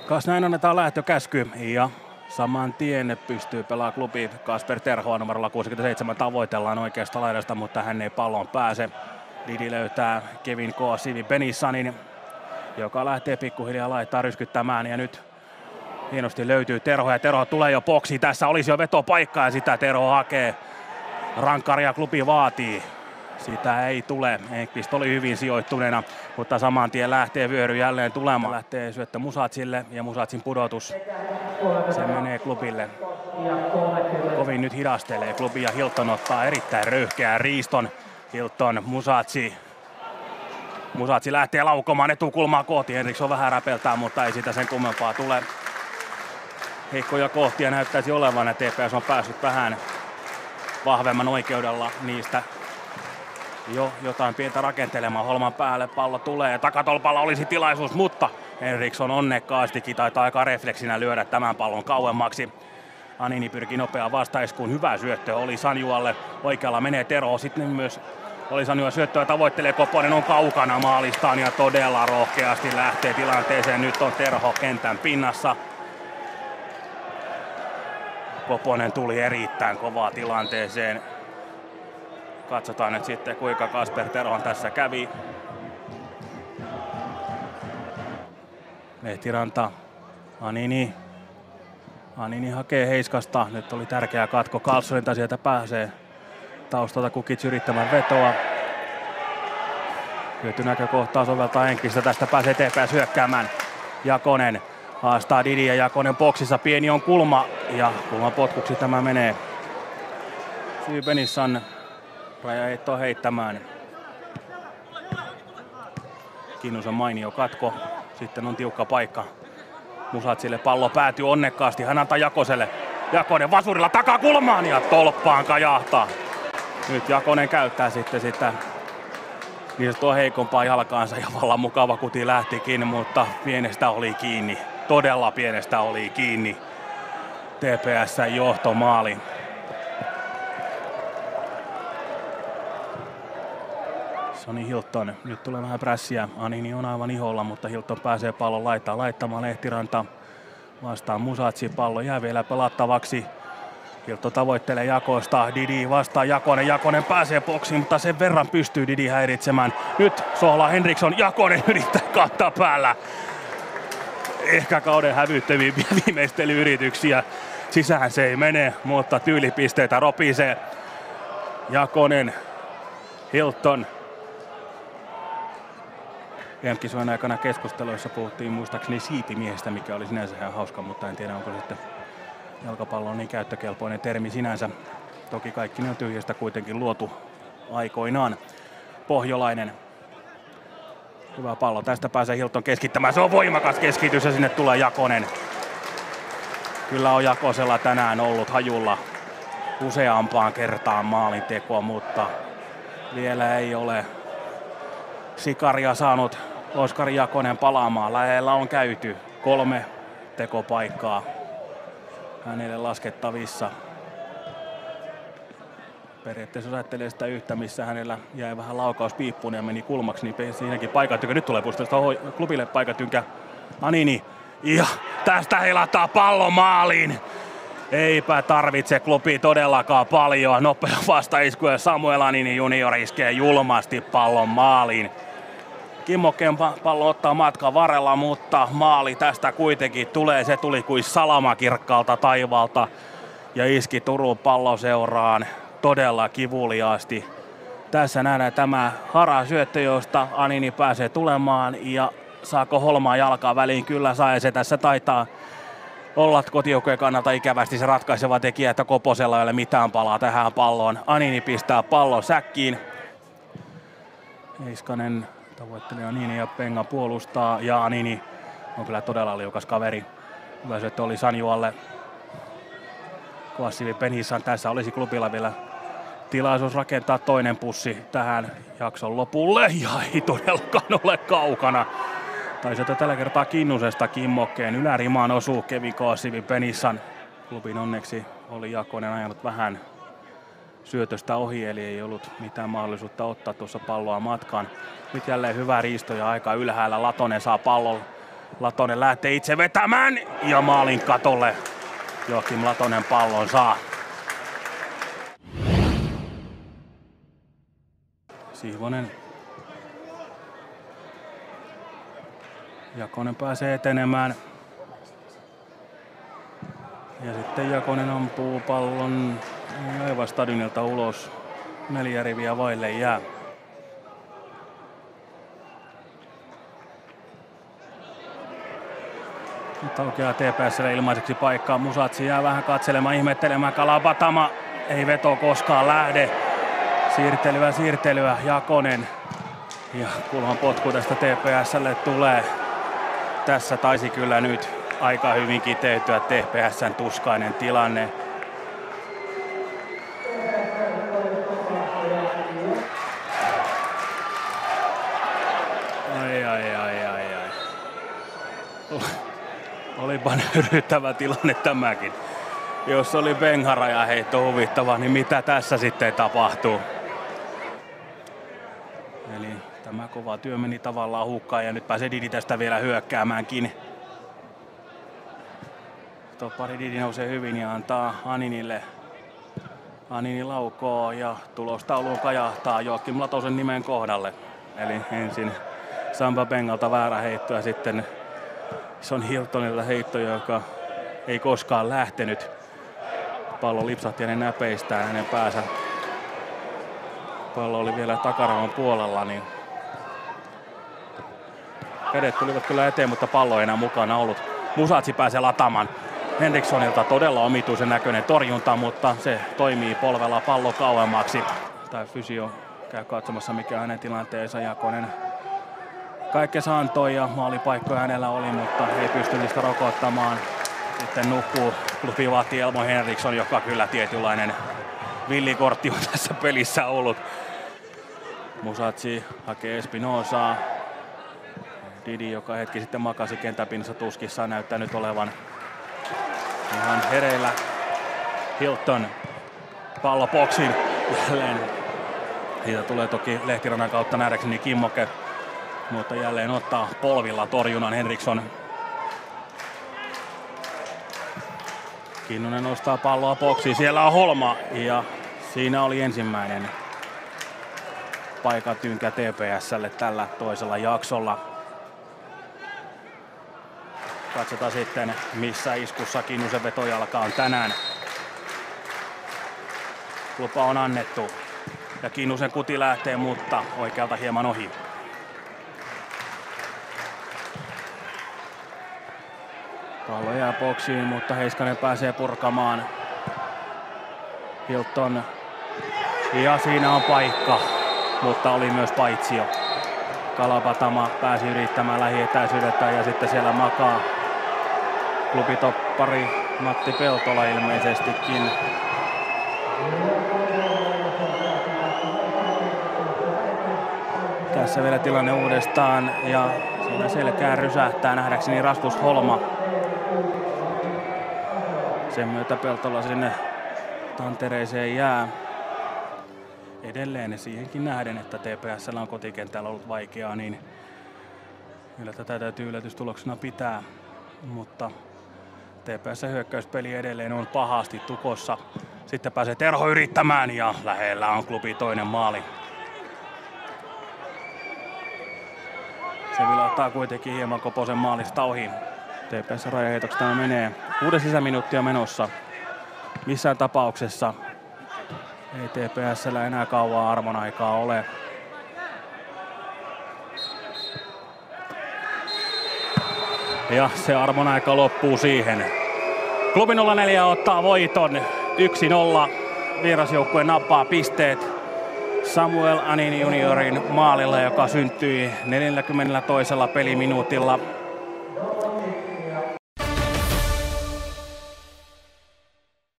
Kas näin annetaan lähtökäsky ja saman tien pystyy pelaamaan klubi Kasper Terhoa numerolla 67. Tavoitellaan oikeasta laidasta, mutta hän ei pallon pääse. Didi löytää Kevin Sivi Benissanin, joka lähtee pikkuhiljaa laittaa ryskyttämään ja nyt hienosti löytyy Terho ja Terho tulee jo boksiin. Tässä olisi jo vetopaikka ja sitä Terho hakee. Rankkaria klubi vaatii. Sitä ei tule. Enqvist oli hyvin sijoittuneena, mutta saman tien lähtee vyöry jälleen tulemaan. Lähtee syöttö Musatsille ja Musatsin pudotus. Se menee klubille. Kovin nyt hidastelee klubi ja Hilton ottaa erittäin röyhkeän riiston. Hilton, Musatsi lähtee laukomaan etukulmaa kohti. Henriksson vähän räpeltää, mutta ei sitä sen kummempaa tule. Heikkoja kohtia näyttäisi olevan ja TPS on päässyt vähän vahvemman oikeudella niistä jo jotain pientä rakentelemaan. Holman päälle pallo tulee ja takatolpalla olisi tilaisuus, mutta Henriksson onnekkaasti taitaa aika refleksinä lyödä tämän pallon kauemmaksi. Anini pyrkii nopeaan vastaiskuun. Hyvä syöttö oli Sanjualle. Oikealla menee Terho. Sitten myös oli Sanjua syöttöä tavoittelee. Koponen on kaukana maalistaan ja todella rohkeasti lähtee tilanteeseen. Nyt on Terho kentän pinnassa. Koponen tuli erittäin kovaa tilanteeseen. Katsotaan nyt sitten kuinka Kasper Terhon tässä kävi. Lehtiranta, Anini hakee Heiskasta. Nyt oli tärkeä katko. Karlssonilta sieltä pääsee taustalta Kukic yrittämään vetoa. Hyötynäkökohtaa soveltaa Enqvistä. Tästä pääsee TPS hyökkäämään. Jakonen haastaa Didi ja Jakonen boksissa. Pieni on kulma ja kulman potkuksi tämä menee. Sivi Benissan rajaheittoa heittämään. Kinnusen mainio katko. Sitten on tiukka paikka. Musatsille pallo päätyy onnekkaasti. Hän antaa Jakoselle. Jakonen vasurilla takakulmaan ja tolppaan kajahtaa. Nyt Jakonen käyttää sitten sitä niin tuo heikompaa jalkaansa ja vallan mukava kuti lähtikin, mutta pienestä oli kiinni. Todella pienestä oli kiinni. TPS:n johtomaali. Soni Hilton. Nyt tulee vähän prässiä. Anini on aivan iholla, mutta Hilton pääsee pallon laittamaan Lehtiranta. Vastaan Musatsi. Pallo jää vielä pelattavaksi. Hilton tavoittelee Jakosta. Didi vastaan Jakonen. Jakonen pääsee boksiin, mutta sen verran pystyy Didi häiritsemään. Nyt sohlaa Henriksson. Jakonen yrittää kattaa päällä. Ehkä kauden hävyttömimpiä viimeistelyyrityksiä. Sisään se ei mene, mutta tyylipisteitä ropisee. Jakonen, Hilton. EM-kisojen aikana keskusteluissa puhuttiin muistaakseni siipimiehestä, mikä oli sinänsä ihan hauska, mutta en tiedä onko sitten jalkapallo on niin käyttökelpoinen termi sinänsä. Toki kaikki ne on tyhjästä kuitenkin luotu aikoinaan. Pohjolainen. Hyvä pallo. Tästä pääsee Hilton keskittämään. Se on voimakas keskitys ja sinne tulee Jakonen. Kyllä on Jakosella tänään ollut hajulla useampaan kertaan maalintekoa, mutta vielä ei ole sikaria saanut Oskari Jakonen palaamaan. Lähellä on käyty 3 tekopaikkaa hänelle laskettavissa. Periaatteessa jos ajattelee sitä yhtä, missä hänellä jäi vähän laukaus piippuun ja meni kulmaksi, niin siinäkin paikatynkä. Nyt tulee puolustusta klubille paikatynkä. Anini. Ja tästä heilataan pallo maaliin. Eipä tarvitse klubi todellakaan paljon. Nopea vastaisku ja Samuel Anini junior iskee julmasti pallon maaliin. Kimmokkeen pallo ottaa matkan varrella, mutta maali tästä kuitenkin tulee. Se tuli kuin salama kirkkaalta taivaalta ja iski Turun Palloseuraan todella kivuliaasti. Tässä nähdään tämä harasyöttö, josta Anini pääsee tulemaan ja saako Holmaa jalkaa väliin? Kyllä saa ja se tässä taitaa olla kotijoukkojen kannalta ikävästi se ratkaiseva tekijä, että Koposella ei ole mitään palaa tähän palloon. Anini pistää pallon säkkiin. Heiskanen tavoittelee Anini ja Penga puolustaa ja Anini on kyllä todella liukas kaveri. Hyvä syöttö oli Sanjualle. Sivi Benissan tässä olisi klubilla vielä tilaisuus rakentaa toinen pussi tähän jakson lopulle ja ei todellakaan ole kaukana. Tai sieltä tällä kertaa Kinnusesta Kimmokkeen ylärimaan osuu Kevin Sivi Benissan. Klubin onneksi oli Jakonen ajanut vähän syötöstä ohi, eli ei ollut mitään mahdollisuutta ottaa tuossa palloa matkaan. Nyt jälleen hyvä riisto ja aika ylhäällä. Latonen saa pallon Latonen lähtee itse vetämään ja maalin katolle. Joakim Latonen pallon saa. Sihvonen. Jakonen pääsee etenemään. Ja sitten Jakonen ampuu pallon aivan stadionilta ulos. 4 riviä vaille jää. Nyt aukeaa TPS:lle ilmaiseksi paikkaa. Musatsi jää vähän katselemaan, ihmettelemään. Kalabatama ei veto koskaan lähde. Siirtelyä. Jakonen. Ja kulman potku tästä TPS:lle tulee. Tässä taisi kyllä nyt aika hyvin kiteytyä TPS:n tuskainen tilanne. Ai. Olipa nöyryttävä tilanne tämäkin. Jos oli Bengharaja heitto huvittava, niin mitä tässä sitten tapahtuu? Eli tämä kova työ meni tavallaan hukkaan ja nyt pääsee Didi tästä vielä hyökkäämäänkin. Toppari Didi nousee hyvin ja antaa Aninille. Anini laukoo ja tulostauluun kajahtaa Joakim Latosen nimen kohdalle. Eli ensin Samba Bengalta väärä heitto ja sitten Son Hiltonilta heitto, joka ei koskaan lähtenyt. Pallo lipsahti hänen näpeistään hänen päänsä. Pallo oli vielä takaravan puolella, niin kädet tulivat kyllä eteen, mutta pallo ei enää mukana ollut. Musatsi pääsee lataamaan Henrikssonilta todella omituisen näköinen torjunta, mutta se toimii polvella pallo kauemmaksi. Tai fysio käy katsomassa mikä on hänen tilanteensa. Jakonen kaikkensa antoi ja maalipaikkoja hänellä oli, mutta ei pysty niistä rokottamaan. Sitten nukkuu klubivahti Elmo Henriksson, joka kyllä tietynlainen villikortti on tässä pelissä ollut. Musatsi hakee Espinosaa. Didi, joka hetki sitten makasi kentäpinnassa tuskissaan, näyttää nyt olevan ihan hereillä. Hilton pallo boksiin jälleen. Siitä tulee toki Lehtirannan kautta nähdäkseni Kimmoke, mutta jälleen ottaa polvilla torjunnan Henriksson. Kinnunen nostaa palloa boksiin, siellä on Holma ja siinä oli ensimmäinen paikatynkä TPS:lle tällä toisella jaksolla. Katsotaan sitten missä iskussa Kinnusen vetojalka on tänään. Lupa on annettu ja Kinnusen kuti lähtee, mutta oikealta hieman ohi. Pallo jää boksiin, mutta Heiskanen pääsee purkamaan. Hilton. Ja siinä on paikka, mutta oli myös paitsio. Kalabatama pääsi yrittämään lähietäisyydeltä ja sitten siellä makaa klubitoppari Matti Peltola ilmeisestikin. Tässä vielä tilanne uudestaan ja siinä selkään rysähtää nähdäkseni Rasmus Holma. Sen myötä Peltola sinne tantereeseen jää. Edelleen siihenkin nähden, että TPS:llä on kotikentällä ollut vaikeaa, niin kyllä tätä täytyy yllätystuloksena pitää. Mutta TPS:n hyökkäyspeli edelleen on pahasti tukossa. Sitten pääsee Terho yrittämään ja lähellä on klubi toinen maali. Se vilahtaa kuitenkin hieman Koposen maalista ohi. TPS:n rajaheitoksi tämä menee. 6 sisäminuuttia menossa. Missään tapauksessa ei TPS:llä enää kauaa armon aikaa ole. Ja se armon aika loppuu siihen. Klubi 04 ottaa voiton 1-0. Vierasjoukkue nappaa pisteet Samuel Anini juniorin maalilla, joka syntyi 42. peliminuutilla.